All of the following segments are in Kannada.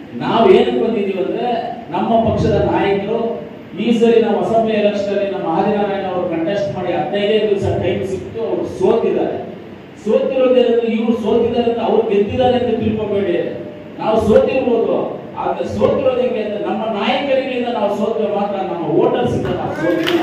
ನಾವು ಏನಕ್ಕೆ ಬಂದಿದ್ದೀವಿ ಅಂದ್ರೆ ನಮ್ಮ ಪಕ್ಷದ ನಾಯಕರು ಈ ಸರಿ ನಾವು ಅಸೆಂಬ್ಲಿ ಎಲೆಕ್ಷನ್ ಅಲ್ಲಿ ನಮ್ಮ ಆದಿನಾರಾಯಣ ಅವರು ಕಂಟೆಸ್ಟ್ ಮಾಡಿ 15 ದಿವಸ ಟೈಮ್ ಸಿಕ್ತು, ಅವ್ರು ಸೋತಿದ್ದಾರೆ. ಸೋತಿರೋದೇನಂದ್ರೆ ಇವ್ರು ಸೋತಿದ್ದಾರೆ ಅಂತ ಅವ್ರು ಗೆದ್ದಿದ್ದಾರೆ ಅಂತ ತಿಳ್ಕೊಬೇಡಿ. ನಾವು ಸೋತಿರ್ಬೋದು, ಆದ್ರೆ ಸೋತಿರೋದು ಹೆಂಗೆ ಅಂತ ನಮ್ಮ ನಾಯಕರಿಂದ ನಾವು ಸೋತ್ರೆ ಮಾತ್ರ ನಮ್ಮ ವೋಟರ್ಸ್ ಇಂದ ನಾವು ಸೋತಿಲ್ಲ.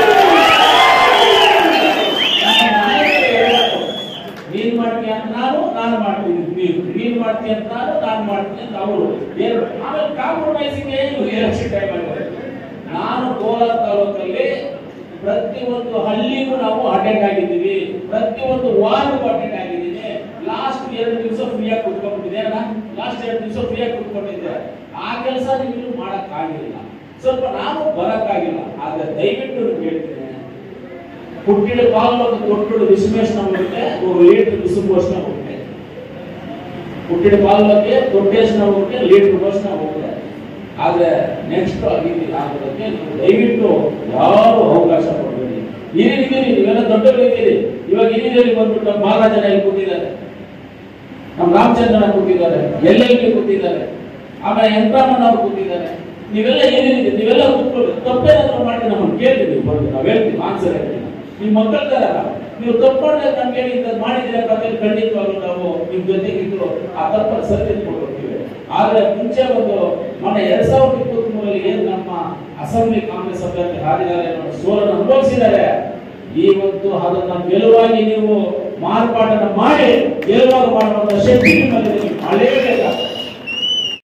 ನೀನ್ ಮಾಡ್ತೀಯ ಅಂತ ನಾನು ಮಾಡ್ತೀನಿ, ನೀನ್ ಮಾಡ್ತೀಯ ಅಂತ ನಾನು ಮಾಡ್ತೀನಿ ಅಂತ ಅವರು ಎರಡು. ಆಮೇಲೆ ಕಾಂಪ್ರಮೈಸಿಂಗ್ ಏನು ಎಲೆಕ್ಷನ್ ಟೈಮ್ ಆಗಿದೆ. ನಾನು ಕೋಲಾರ ತಾಲೂಕಲ್ಲಿ ಪ್ರತಿಯೊಂದು ಹಳ್ಳಿಗೂ ನಾವು ಅಟೆಂಡ್ ಆಗಿದ್ದೀವಿ, ಪ್ರತಿಯೊಂದು ವಾರ್ಡ್ಗೂ ಅಟೆಂಡ್ ಆಗಿದ್ದೀನಿ. ಲಾಸ್ಟ್ 2 ದಿವಸ ಫ್ರೀಯಾಗಿ ಕುತ್ಕೊಂಡಿದ್ದೆ, ಲಾಸ್ಟ್ 2 ದಿವಸ ಫ್ರೀಯಾಗಿ ಕುತ್ಕೊಂಡಿದ್ದೆ. ಆ ಕೆಲಸ ನೀವು ಮಾಡಕ್ ಆಗಿಲ್ಲ, ಸ್ವಲ್ಪ ನಾವು ಬರಕ್ಕಾಗಿಲ್ಲ. ಆದ್ರೆ ದಯವಿಟ್ಟು ಹೇಳ್ತೀನಿ, ಹುಟ್ಟಿದ ಪಾಲು ತೊಟ್ಟು ವಿಶ್ಲೇಷಣೆ ಹೋಗುತ್ತೆ, ಲೀಟರ್ ವಿಸುಘೋಷಣೆ ಹೋಗುತ್ತೆ. ಹುಟ್ಟಿದ ಪಾಲು ಬಗ್ಗೆ ತೊಟ್ಟೇಶನ ಹೋಗುತ್ತೆ, ಲೀಟರ್ ಘೋಷಣೆ ಹೋಗುತ್ತೆ. ಆದ್ರೆ ನೆಕ್ಸ್ಟ್ ಆಗೋದಕ್ಕೆ ದಯವಿಟ್ಟು ಯಾರು ಅವಕಾಶ ಕೊಡಬೇಡಿ. ಹಿರಿದಿರಿ, ನೀವೆಲ್ಲ ದೊಡ್ಡವರಿದ್ದೀರಿ. ಇವಾಗ ಹಿರಿಯರಲ್ಲಿ ಬಂದ್ಬಿಟ್ಟು ನಮ್ಮ ಬಾಲರಾಜನ ಇಲ್ಲಿ ಕೂತಿದ್ದಾರೆ, ನಮ್ಮ ರಾಮಚಂದ್ರನ ಕೂತಿದ್ದಾರೆ, LLB ಕೂತಿದ್ದಾರೆ, ಆಮೇಲೆ ಎಂಟ್ರಾಮನ್ ಅವರು ಕೂತಿದ್ದಾರೆ. ನೀವೆಲ್ಲ ಏನಿದೆ, ನೀವೆಲ್ಲ ಕೂತ್ಕೊಳ್ಳಿ. ತಪ್ಪೇನಾದ್ರು ಮಾಡಿ ನಮ್ಮನ್ನು ಕೇಳಿ, ನೀವು ಬಂದು ನಾವು ಹೇಳ್ತೀವಿ, ಆನ್ಸರ್ ಹೇಳ್ತೀವಿ. ನಿಮ್ಮ ಮಕ್ಕಳ ನೀವು ತಪ್ಪು ಮಾಡಿದ್ರೆ ನಮ್ಗೆ ಇಂಥದ್ದು ಮಾಡಿದ್ರೆ ಖಂಡಿತವಾಗ್ಲೂ ನಾವು ನಿಮ್ ಜೊತೆಗಿದ್ದು ಆ ತಪ್ಪನ್ನು ಸರಿದಿಟ್ಕೊಳ್ತೀವಿ. ಆದ್ರೆ ಮುಂಚೆ ಮೊನ್ನೆ 2023 ಏನು ನಮ್ಮ ಅಸೆಂಬ್ಲಿ ಕಾಂಗ್ರೆಸ್ ಅಭ್ಯರ್ಥಿ ಆದಿನಾರಾಯಣ ಸೋಲನ್ನು ಅನುಭವಿಸಿದ್ದಾರೆ, ಇವತ್ತು ಅದನ್ನ ಗೆಲುವಾಗಿ ನೀವು ಮಾರ್ಪಾಟನ್ನು ಮಾಡಿ ಗೆಲುವಾಗಿ ಮಾಡುವಂತ ಶಕ್ತಿ ನಿಮ್ಮಲ್ಲಿ ಮಾಡಲೇಬೇಕು.